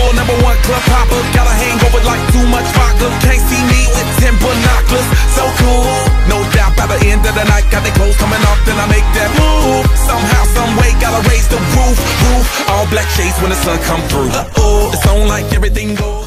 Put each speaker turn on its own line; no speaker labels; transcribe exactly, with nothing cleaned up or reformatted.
full, number one club hopper. Got a hangover like too much vodka. Can't see me with ten binoculars. So cool, no doubt by the end of the night. Got the clothes coming off, then I make that move. Somehow, some way, gotta raise the roof, roof. All black shades when the sun come through. Uh-oh, it's on like everything goes.